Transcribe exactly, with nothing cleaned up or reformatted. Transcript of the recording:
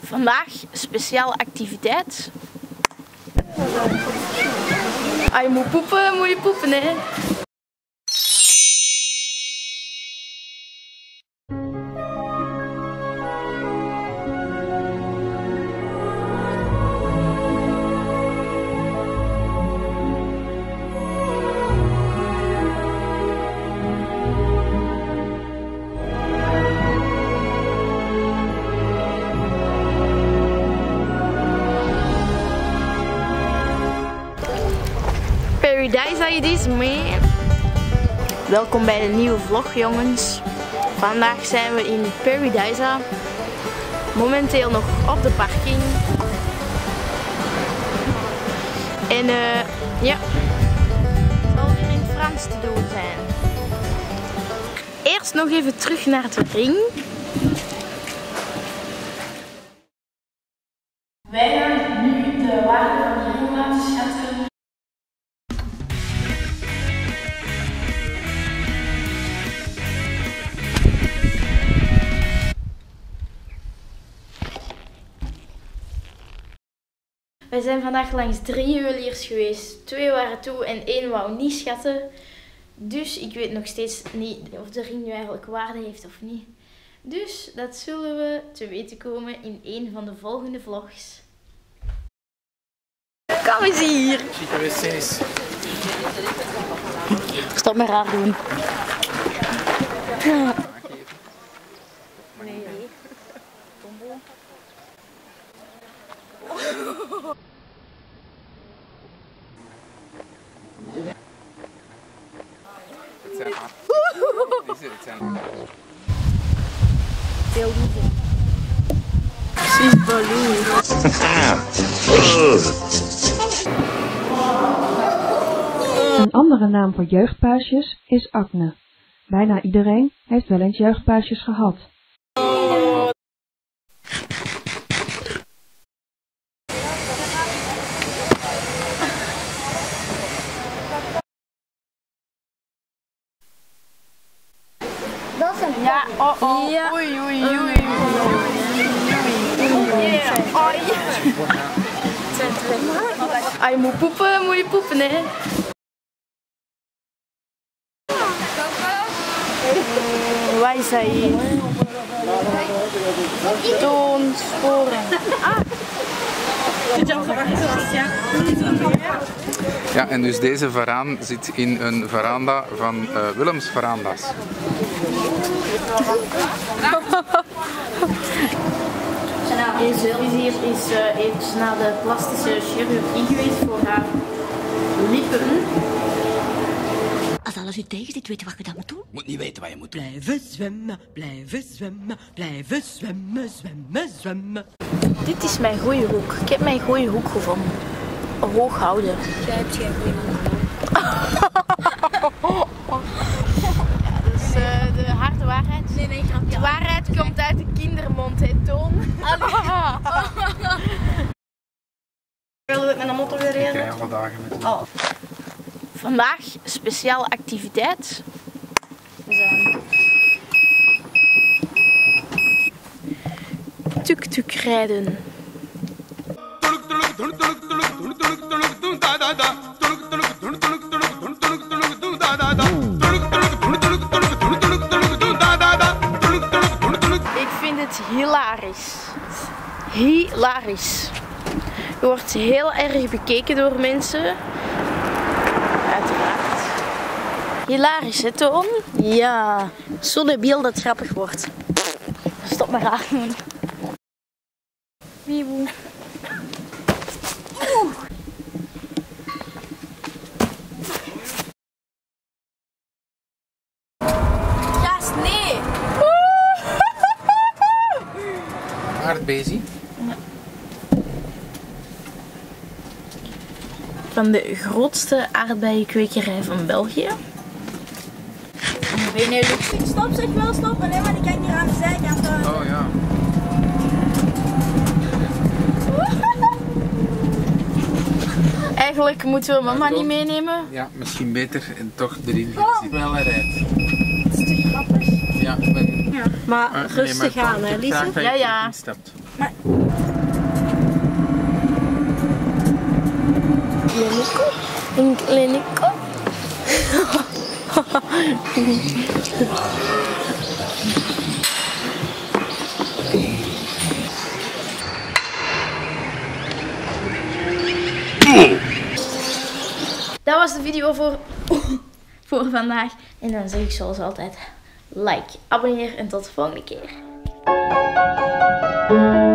Vandaag speciale activiteit. Ah, je moet poepen, moet je poepen, hè. Paradise I D, man. Welkom bij de nieuwe vlog, jongens. Vandaag zijn we in Paradise. Momenteel nog op de parking. En uh, ja, het zal weer in het Frans te doen zijn. Eerst nog even terug naar de ring. Wij gaan nu de waarde van de ring laten schatten. Wij zijn vandaag langs drie juweliers geweest. Twee waren toe en één wou niet schatten. Dus ik weet nog steeds niet of de ring nu eigenlijk waarde heeft of niet. Dus dat zullen we te weten komen in een van de volgende vlogs. Kom eens hier! Chique wc's. Stop met raar doen. Ja. Nee. Tombo. Het zijn haar. Het zijn Veel liefde. Precies balloon. Een andere naam voor jeugdpuisjes is acne. Bijna iedereen heeft wel eens jeugdpuisjes gehad. Dat is een ja, oh oh. Ja. Oei, oei, oei. Oei, ah, je moet poepen, moet je poepen, hè. Uh, waar is hij hier? Toon, sporen. Ah. Ja, en dus deze varaan zit in een veranda van uh, Willems Veranda's. Deze hier is uh, eventjes naar de plastische chirurgie geweest voor haar lippen. Als alles u tegen zit, weet je wat je dan moet doen? Moet niet weten wat je moet doen. Blijven zwemmen, blijven zwemmen, blijven zwemmen, zwemmen, zwemmen. Dit is mijn goede hoek. Ik heb mijn goede hoek gevonden. Hoog houden. Jij hebt geen goede hoek. Ja, dat is uh, de harde waarheid. Nee, nee, grapje. De waarheid komt uit de kindermond, hè, Toon. Willen we het met een motor weer Ik rijden? rij alle dagen met Oh. Vandaag speciale activiteit. We zijn tuk-tuk rijden. Ik vind het hilarisch. Hilarisch. Je wordt heel erg bekeken door mensen. Uiteraard. Hilarisch, hè, Toon? Ja. Zo debiel dat het grappig wordt. Stop maar raar doen. Wieboe. Oeh. Gast, nee. aardbeizie. Van de grootste aardbeijenkwekerij van België. Ben je luxe? Stop, zeg wel stop. Nee, maar die kijkt hier aan de zijkant. Oh ja. Eigenlijk moeten we mama niet meenemen. Ja, misschien beter en toch erin gaan zitten. Wel rijdt. Dat is te grappig. Ja, ik ben... Ja. Maar Uh, rustig nee, maar aan, hè, toch Lise? graag dat je Ja, ja. instapt. Maar... Kleine kop. Een kleine kop. Dat was de video voor, voor vandaag. En dan zeg ik zoals altijd, like, abonneer en tot de volgende keer.